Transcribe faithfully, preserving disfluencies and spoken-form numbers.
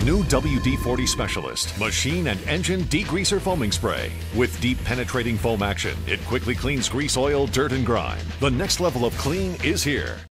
new W D forty Specialist Machine and Engine Degreaser Foaming Spray. With deep penetrating foam action, it quickly cleans grease, oil, dirt, and grime. The next level of clean is here.